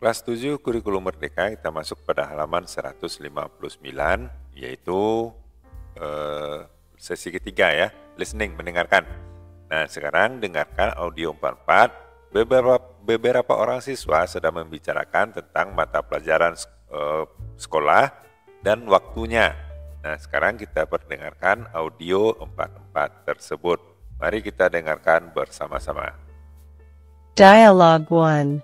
Kelas 7 Kurikulum Merdeka, kita masuk pada halaman 159, yaitu sesi ketiga ya, listening, mendengarkan. Nah, sekarang dengarkan audio 44. Beberapa orang siswa sedang membicarakan tentang mata pelajaran sekolah dan waktunya. Nah, sekarang kita perdengarkan audio 44 tersebut. Mari kita dengarkan bersama-sama. Dialogue 1.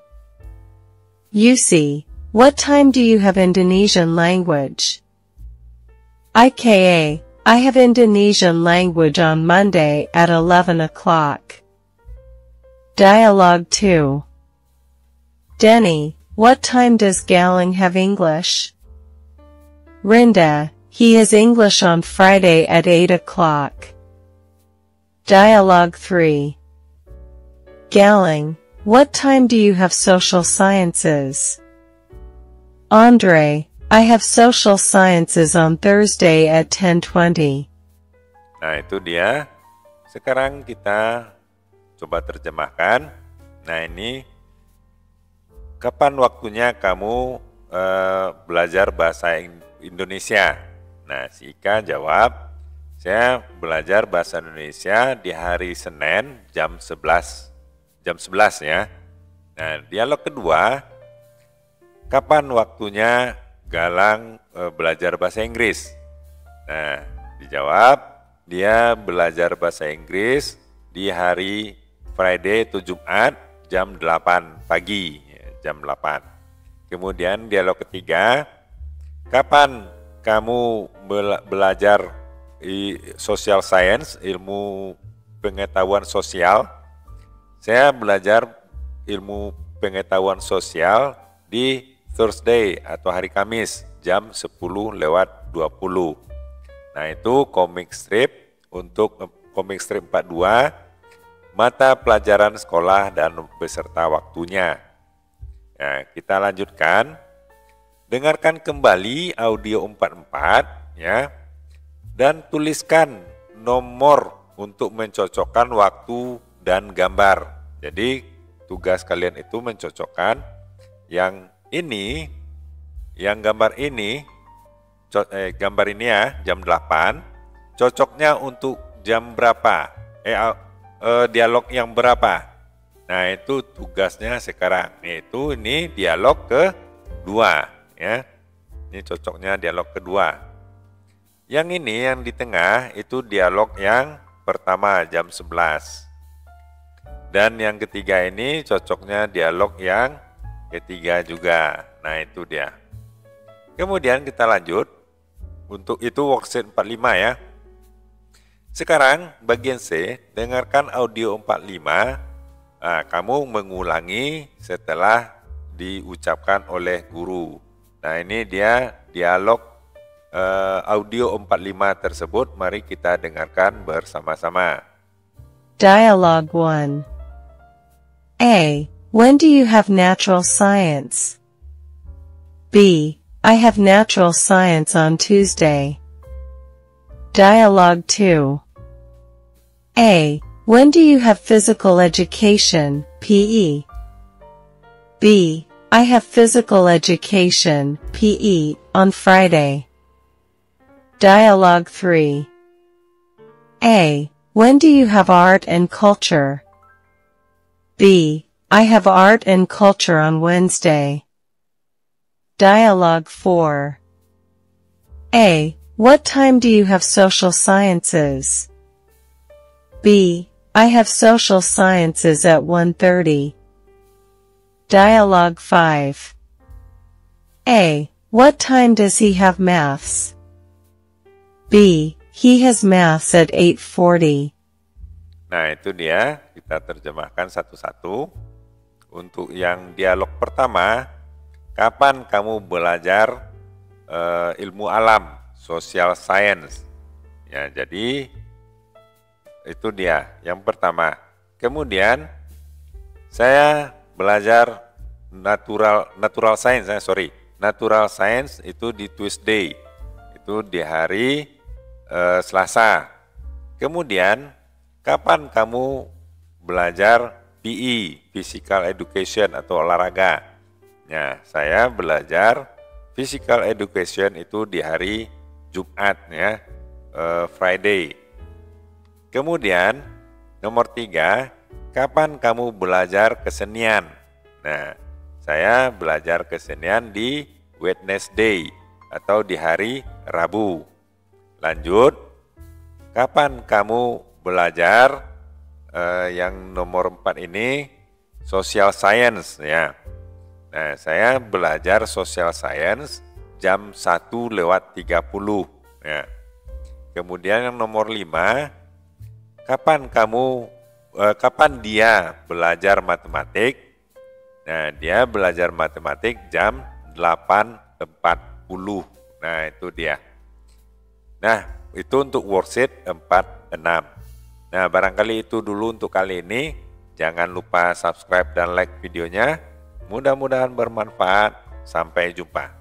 Yusi, what time do you have Indonesian language? IKA, I have Indonesian language on Monday at 11 o'clock. Dialogue 2. Denny, what time does Galing have English? Rinda, he has English on Friday at 8 o'clock. Dialogue 3. Galing, what time do you have social sciences? Andre, I have social sciences on Thursday at 10:20. Nah, itu dia. Sekarang kita coba terjemahkan. Nah, ini kapan waktunya kamu belajar bahasa Indonesia? Nah, si Ika jawab, saya belajar bahasa Indonesia di hari Senin jam 11 ya. Nah, dialog kedua, kapan waktunya Galang belajar bahasa Inggris? Nah, dijawab, dia belajar bahasa Inggris di hari Friday atau Jumat jam 8 pagi, jam 8. Kemudian dialog ketiga, kapan kamu belajar social science, ilmu pengetahuan sosial? Saya belajar ilmu pengetahuan sosial di Thursday atau hari Kamis jam 10:20. Nah, itu komik strip untuk komik strip 42, mata pelajaran sekolah dan beserta waktunya. Nah, kita lanjutkan. Dengarkan kembali audio 44 ya. Dan tuliskan nomor untuk mencocokkan waktu dan gambar. Jadi tugas kalian itu mencocokkan yang ini, yang gambar ini ya jam 8, cocoknya untuk jam berapa, dialog yang berapa. Nah, itu tugasnya sekarang, yaitu ini dialog kedua ya. Ini cocoknya dialog kedua. Yang ini yang di tengah itu dialog yang pertama jam 11. Dan yang ketiga ini cocoknya dialog yang ketiga juga. Nah, itu dia. Kemudian kita lanjut. Untuk itu worksheet 45 ya. Sekarang bagian C, dengarkan audio 45. Nah, kamu mengulangi setelah diucapkan oleh guru. Nah, ini dia dialog audio 45 tersebut. Mari kita dengarkan bersama-sama. Dialogue 1. A. When do you have natural science? B. I have natural science on Tuesday. Dialogue 2. A. When do you have physical education, PE? B. I have physical education, PE, on Friday. Dialogue 3. A. When do you have art and culture? B. I have art and culture on Wednesday. Dialogue 4. A. What time do you have social sciences? B. I have social sciences at 1:30. Dialogue 5. A. What time does he have maths? B. He has maths at 8:40. Nah, itu dia, kita terjemahkan satu-satu. Untuk yang dialog pertama, kapan kamu belajar ilmu alam, social science? Ya, jadi itu dia yang pertama. Kemudian saya belajar natural science itu di Tuesday, itu di hari Selasa. Kemudian kapan kamu belajar PE, physical education atau olahraga? Nah, saya belajar physical education itu di hari Jumat ya, Friday. Kemudian nomor 3, kapan kamu belajar kesenian? Nah, saya belajar kesenian di Wednesday atau di hari Rabu. Lanjut, kapan kamu belajar yang nomor 4 ini social science ya. Nah, saya belajar social science jam 1:30 ya. Kemudian yang nomor 5, kapan dia belajar matematik? Nah, dia belajar matematik jam 8:40. Nah, itu dia. Nah, itu untuk worksheet 4-6. Nah, barangkali itu dulu untuk kali ini. Jangan lupa subscribe dan like videonya. Mudah-mudahan bermanfaat. Sampai jumpa.